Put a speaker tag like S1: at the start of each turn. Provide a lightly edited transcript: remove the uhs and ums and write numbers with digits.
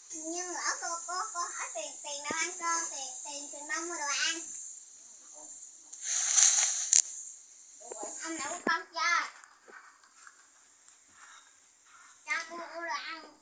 S1: Nhưng ở cô hỏi tiền đâu ăn cơm, tiền đâu mua đồ ăn. Ông nào của con cho cô mua đồ ăn.